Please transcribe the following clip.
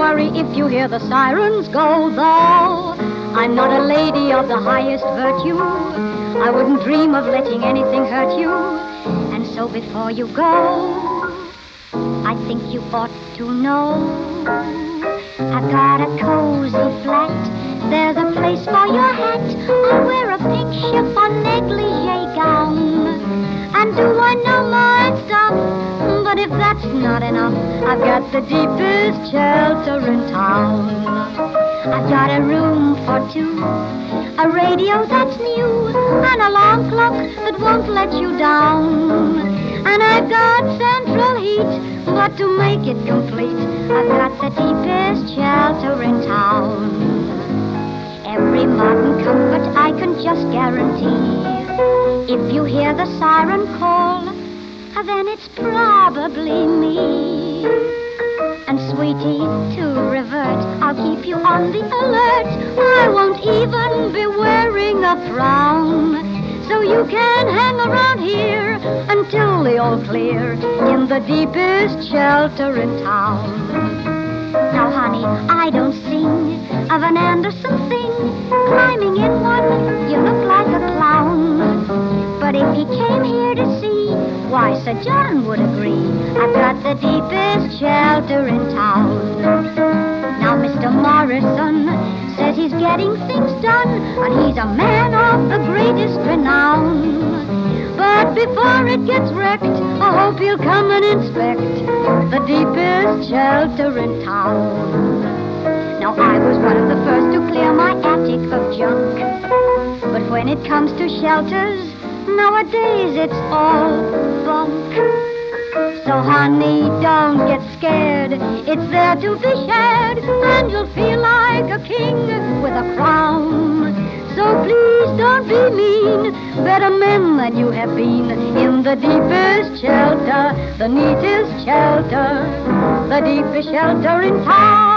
worry if you hear the sirens go, though I'm not a lady of the highest virtue. I wouldn't dream of letting anything hurt you. And so before you go, I think you ought to know I've got a cozy flat. There's a place for your hat. I'll wear a pink chiffon negligee gown. And do I know my stuff? But if that's not enough, I've got the deepest shelter in town. I've got a room for two, a radio that's new, an alarm clock that won't let you down. And I've got central heat, but to make it complete, I've got the deepest shelter in town. Every modern comfort I can just guarantee. If you hear the siren call, then it's probably me. And sweetie, to revert, I'll keep you on the alert. I won't even be wearing a frown. So you can hang around here until the all clear in the deepest shelter in town. Now, honey, I don't sing of an Anderson thing. Climbing in one, you look like a clown. But if he came here to see, why, Sir John would agree I've got the deepest shelter in town. Now, Mr. Morrison says he's getting things done, and he's a man of the greatest renown. But before it gets wrecked, I hope he'll come and inspect the deepest shelter in town. Now, I was one of the first to clear my attic of junk, but when it comes to shelters, nowadays it's all bunk. So honey, don't get scared, it's there to be shared, and you'll feel like a king with a crown. So please don't be mean, better men than you have been in the deepest shelter, the neatest shelter, the deepest shelter in town.